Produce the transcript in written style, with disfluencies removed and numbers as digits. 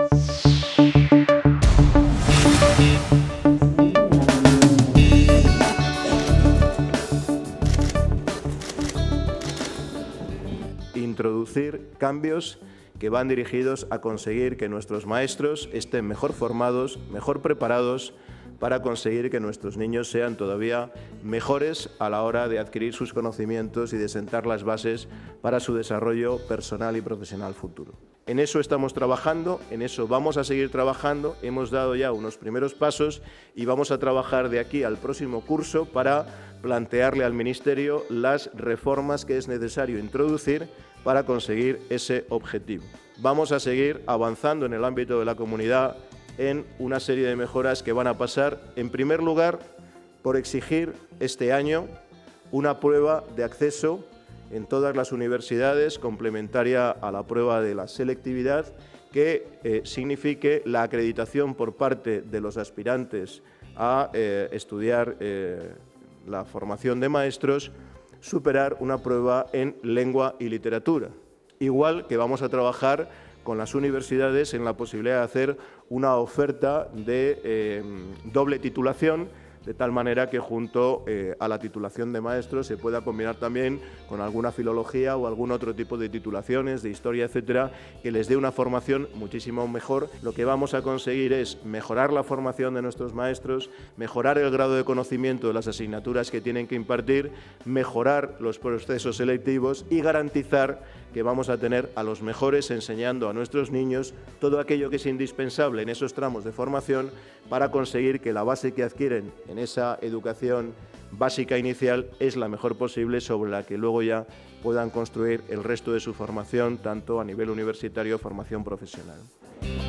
Introducir cambios que van dirigidos a conseguir que nuestros maestros estén mejor formados, mejor preparados para conseguir que nuestros niños sean todavía mejores a la hora de adquirir sus conocimientos y de sentar las bases para su desarrollo personal y profesional futuro. En eso estamos trabajando, en eso vamos a seguir trabajando, hemos dado ya unos primeros pasos y vamos a trabajar de aquí al próximo curso para plantearle al Ministerio las reformas que es necesario introducir para conseguir ese objetivo. Vamos a seguir avanzando en el ámbito de la comunidad en una serie de mejoras que van a pasar, en primer lugar, por exigir este año una prueba de acceso en todas las universidades, complementaria a la prueba de la selectividad, que signifique la acreditación por parte de los aspirantes a estudiar la formación de maestros, superar una prueba en lengua y literatura. Igual que vamos a trabajar con las universidades en la posibilidad de hacer una oferta de doble titulación, de tal manera que junto a la titulación de maestros se pueda combinar también con alguna filología o algún otro tipo de titulaciones, de historia, etcétera, que les dé una formación muchísimo mejor. Lo que vamos a conseguir es mejorar la formación de nuestros maestros, mejorar el grado de conocimiento de las asignaturas que tienen que impartir, mejorar los procesos selectivos y garantizar que vamos a tener a los mejores enseñando a nuestros niños todo aquello que es indispensable en esos tramos de formación para conseguir que la base que adquieren en esa educación básica inicial es la mejor posible, sobre la que luego ya puedan construir el resto de su formación, tanto a nivel universitario como formación profesional.